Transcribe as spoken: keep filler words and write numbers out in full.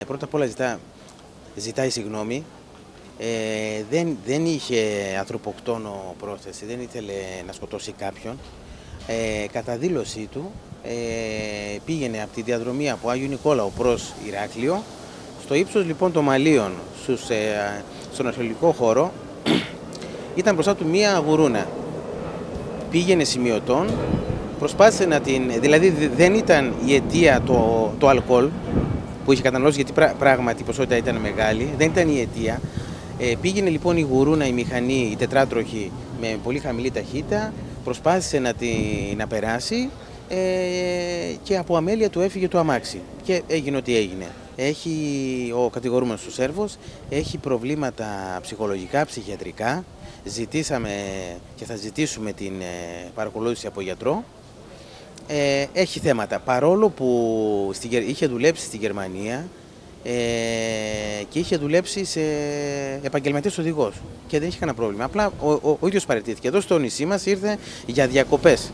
Πρώτα απ' όλα ζητά, ζητάει συγγνώμη. Ε, δεν, δεν είχε ανθρωποκτόνο πρόθεση, δεν ήθελε να σκοτώσει κάποιον. Ε, κατά δήλωσή του ε, πήγαινε από τη διαδρομή από Άγιο Νικόλαο προς Ηράκλειο. Στο ύψος λοιπόν των Μαλίων, στους, ε, στον αρχαιολογικό χώρο, ήταν μπροστά του μία γουρούνα. Πήγαινε σημειωτών, προσπάθησε να την... Δηλαδή δεν ήταν η αιτία το, το αλκοόλ που είχε καταναλώσει, γιατί πρά, πράγματι η ποσότητα ήταν μεγάλη, δεν ήταν η αιτία. Ε, πήγαινε λοιπόν η γουρούνα, η μηχανή, η τετράτροχη με πολύ χαμηλή ταχύτητα, προσπάθησε να, τη, να περάσει ε, και από αμέλεια του έφυγε το αμάξι και έγινε ό,τι έγινε. Έχει, ο κατηγορούμενος του Σέρβος έχει προβλήματα ψυχολογικά, ψυχιατρικά. Ζητήσαμε και θα ζητήσουμε την ε, παρακολούθηση από γιατρό. Ε, έχει θέματα, παρόλο που στη, είχε δουλέψει στη Γερμανία ε, και είχε δουλέψει σε επαγγελματίας οδηγός και δεν είχε κανένα πρόβλημα. Απλά ο, ο, ο ίδιος παραιτήθηκε. Εδώ στο νησί μας ήρθε για διακοπές.